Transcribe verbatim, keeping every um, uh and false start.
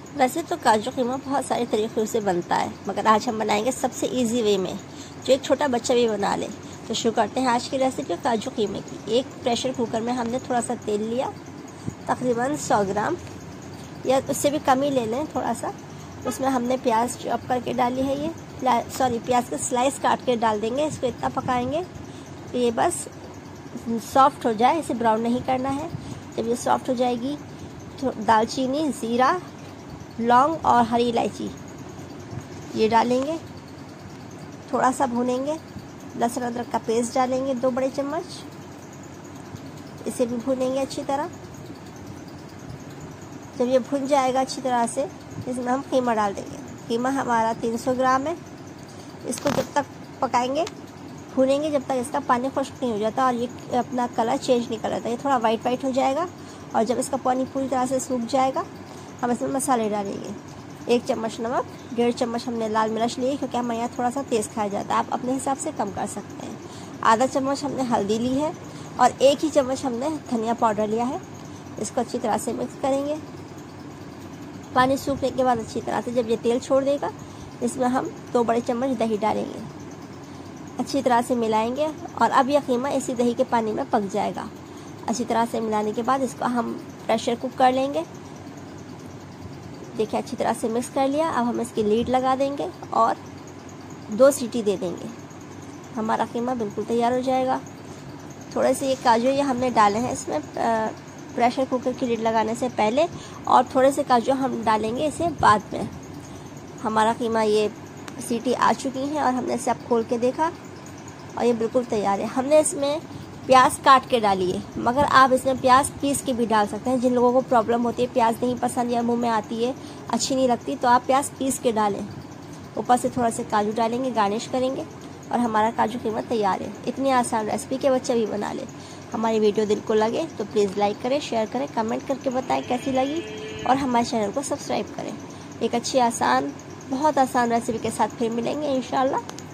वैसे तो काजू कीमा बहुत सारे तरीक़ों से बनता है, मगर आज हम बनाएंगे सबसे इजी वे में, जो एक छोटा बच्चा भी बना ले। तो शुरू करते हैं आज की रेसिपी काजू कीमे की। एक प्रेशर कुकर में हमने थोड़ा सा तेल लिया, तकरीबन सौ ग्राम या उससे भी कम ही ले लें थोड़ा सा। उसमें हमने प्याज चॉप करके डाली है, ये सॉरी प्याज के स्लाइस काट के डाल देंगे। इसको इतना पकाएंगे कि ये बस सॉफ्ट हो जाए, इसे ब्राउन नहीं करना है। जब ये सॉफ्ट हो जाएगी तो दालचीनी, ज़ीरा, लौंग और हरी इलायची ये डालेंगे, थोड़ा सा भूनेंगे। लहसुन अदरक का पेस्ट डालेंगे दो बड़े चम्मच, इसे भी भूनेंगे अच्छी तरह। जब ये भुन जाएगा अच्छी तरह से, इसमें हम कीमा डाल देंगे। कीमा हमारा तीन सौ ग्राम है। इसको जब तक पकाएंगे, भूनेंगे, जब तक इसका पानी खुश्क नहीं हो जाता और ये अपना कलर चेंज नहीं कर लेता। ये थोड़ा वाइट वाइट हो जाएगा और जब इसका पानी पूरी तरह से सूख जाएगा, हम इसमें मसाले डालेंगे। एक चम्मच नमक, डेढ़ चम्मच हमने लाल मिर्च लिए क्योंकि हमारे यहाँ थोड़ा सा तेज़ खाया जाता है, आप अपने हिसाब से कम कर सकते हैं। आधा चम्मच हमने हल्दी ली है और एक ही चम्मच हमने धनिया पाउडर लिया है। इसको अच्छी तरह से मिक्स करेंगे। पानी सूखने के बाद अच्छी तरह से जब ये तेल छोड़ देगा, इसमें हम दो बड़े चम्मच दही डालेंगे, अच्छी तरह से मिलाएंगे और अब यह कीमा इसी दही के पानी में पक जाएगा। अच्छी तरह से मिलाने के बाद इसको हम प्रेशर कुक कर लेंगे। देखिए अच्छी तरह से मिक्स कर लिया। अब हम इसकी लीड लगा देंगे और दो सीटी दे देंगे। हमारा कीमा बिल्कुल तैयार हो जाएगा। थोड़े से ये काजू ये हमने डाले हैं इसमें प्रेशर कुकर की लीड लगाने से पहले, और थोड़े से काजू हम डालेंगे इसे बाद में। हमारा कीमा ये सीटी आ चुकी है और हमने इसे अब खोल के देखा और ये बिल्कुल तैयार है। हमने इसमें प्याज काट के डाली है, मगर आप इसमें प्याज पीस के भी डाल सकते हैं। जिन लोगों को प्रॉब्लम होती है, प्याज नहीं पसंद या मुंह में आती है, अच्छी नहीं लगती, तो आप प्याज पीस के डालें। ऊपर से थोड़ा सा काजू डालेंगे, गार्निश करेंगे और हमारा काजू कीमा तैयार है। इतनी आसान रेसिपी के बच्चे भी बना ले। हमारी वीडियो दिल को लगे तो प्लीज़ लाइक करें, शेयर करें, कमेंट करके बताएं कैसी लगी और हमारे चैनल को सब्सक्राइब करें। एक अच्छी आसान, बहुत आसान रेसिपी के साथ फिर मिलेंगे इंशाल्लाह।